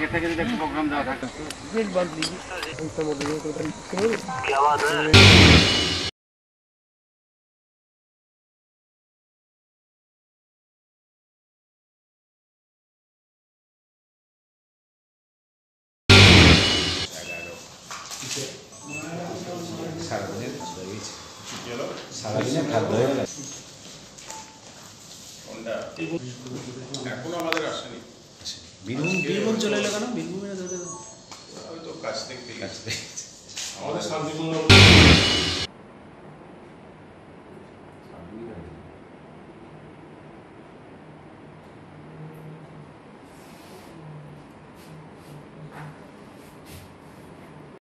আগে থেকে যদি একটা প্রোগ্রাম দেওয়া থাকে সারাদিনের খাদ্য হয়ে গেছে এখনো আমাদের আসেনি। বীরভূম চলে এলো কেন? বীরভূমে হয়তো কাছ থেকে কাছ থেকে আমাদের শান্তিপূর্ণ